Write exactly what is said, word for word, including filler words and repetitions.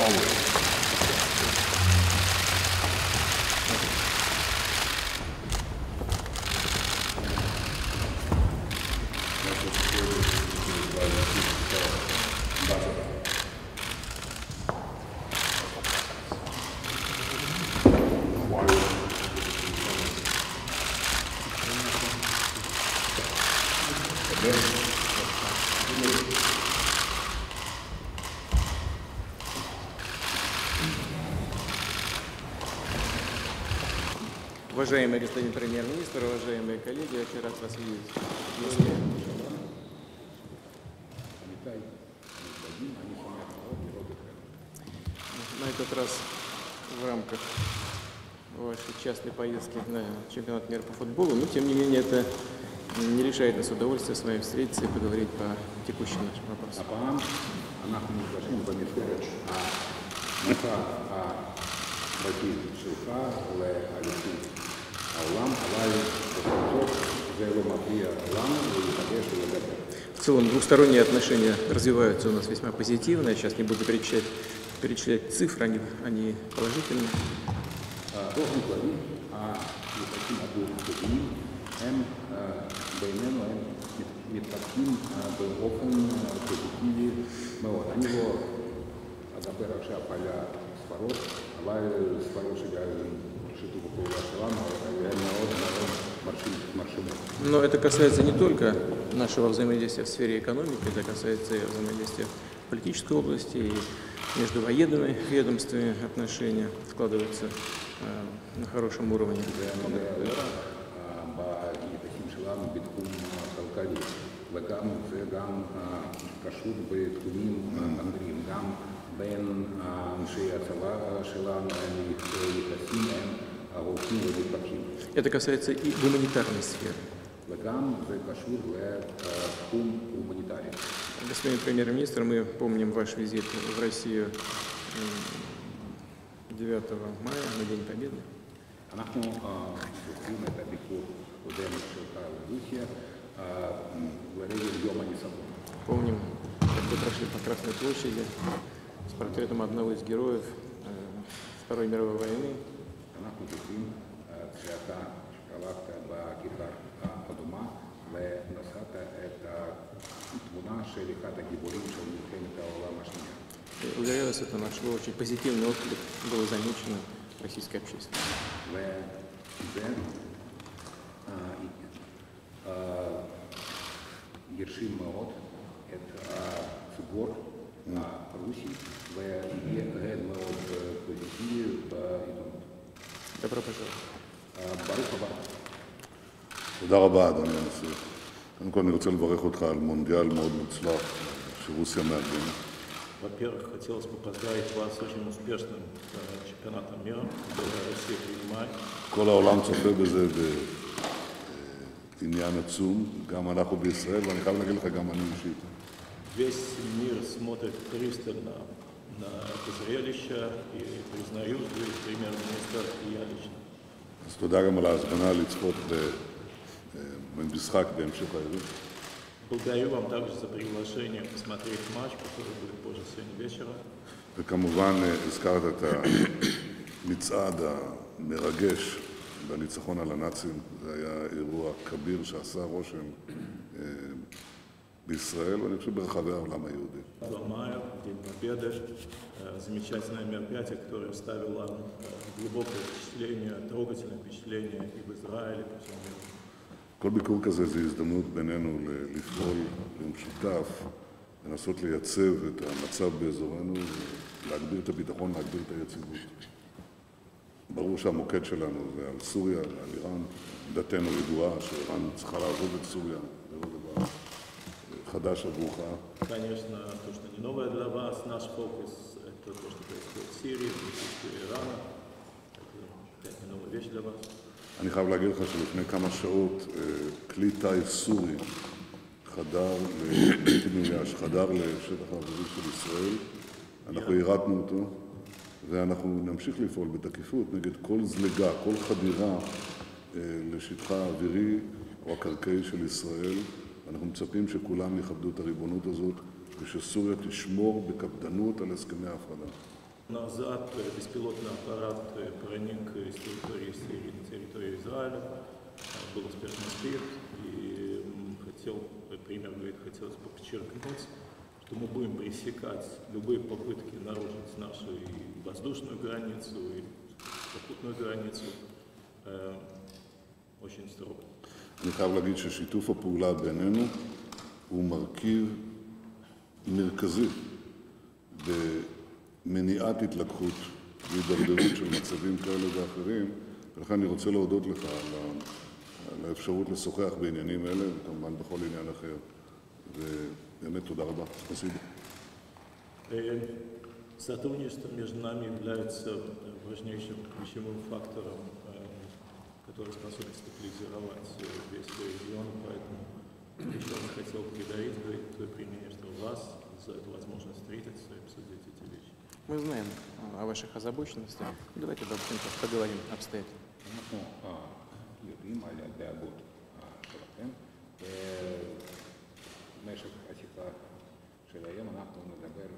Уважаемый господин премьер-министр, уважаемые коллеги, я очень рад вас видеть в Москве. На этот раз в рамках вашей частной поездки на чемпионат мира по футболу, но тем не менее это не лишает нас удовольствия с вами встретиться и поговорить по текущим нашим вопросам. В целом двухсторонние отношения развиваются у нас весьма позитивно. Я сейчас не буду перечислять, перечислять цифры, они, они положительные. Но это касается не только нашего взаимодействия в сфере экономики, это касается и взаимодействия в политической области, и между военными ведомствами отношения складываются э, на хорошем уровне. Это касается и гуманитарной сферы. Господин премьер-министр, мы помним ваш визит в Россию девятого мая, на День Победы. Помним, как вы прошли по Красной площади с портретом одного из героев Второй мировой войны. Уверяю вас, это нашло очень позитивный отклик, было замечено российской общественностью. Добро пожаловать. תודה רבה, אדוני הנשיא. קודם כל אני רוצה לברך אותך על מונדיאל מאוד מוצלח שרוסיה מארגנת. Во-первых, хотелось бы поздравить вас с очень успешным чемпионатом мира, который Россия принимает. כל העולם צופה בזה בעניין עצום, גם אנחנו בישראל, ואני חייב להגיד לך, גם אני אישית. Весь мир смотрит пристально на это зрелище, и признаю, вы премьер-министр, и я лично. אז תודה גם על ההזמנה לצפות במשחק בהמשך הערב. Благодарю вам также за приглашение посмотреть матч, который будет позже сегодня вечером. וכמובן הזכרת את המצעד המרגש בניצחון על הנאצים. זה היה אירוע כביר שעשה רושם בישראל, ואני חושב ברחבי העולם היהודי. два мая, День Победы, замечательное мероприятие, которое оставило глубокое впечатление, трогательное впечатление и в Израиле, и по всему миру. כל ביקור כזה זה הזדמנות בינינו לפעול במשותף, לנסות לייצב את המצב באזורנו, להגביר את הביטחון, להגביר את היציבות. ברור שהמוקד שלנו זה על סוריה, על איראן. עמדתנו ידועה שאיראן צריכה לעזוב את סוריה, זה לא דבר חדש עבורך. Конечно, то, что не новое для вас, наш фокус – это то, что происходит в Сирии, в присутствии Ирана. Это не новая вещь для вас. אני חייב להגיד לך שלפני כמה שעות כלי טיס סורי חדר, בלתי מאויש, חדר לשטח האווירי של ישראל. אנחנו ירדנו אותו, ואנחנו נמשיך לפעול בתקיפות נגד כל זלגה, כל חדירה לשטחה האווירי או הקרקעי של ישראל. אנחנו מצפים שכולם יכבדו את הריבונות הזאת ושסוריה תשמור בקפדנות על הסכמי ההפרדה. Назад э, беспилотный аппарат э, проник из территории Сирии на территорию Израиля, э, был успешно сбит, и м, хотел, э, премьер говорит, хотелось бы подчеркнуть, что мы будем пресекать любые попытки нарушить нашу и воздушную границу, и попутную границу э, очень строго. אני חייב להגיד ששיתוף הפעולה בינינו הוא מרכיב מרכזי במניעת התלקחות והידרדרות של מצבים כאלה ואחרים, ולכן אני רוצה להודות לך על, ה, על האפשרות לשוחח בעניינים אלה, וכמובן בכל עניין אחר. ובאמת תודה רבה. спасибо. Сотрудничество между нами является важнейшим ключевым фактором, который способен стабилизировать весь регион, поэтому еще раз хотел поблагодарить твое премьер-министр вас за эту возможность встретиться и обсудить эти вещи. Мы знаем о ваших озабоченностях. Давайте быстренько поговорим обстоятельно. אנחנו יודעים על הדאגות שלכם. במשך השיחה של היום אנחנו נדבר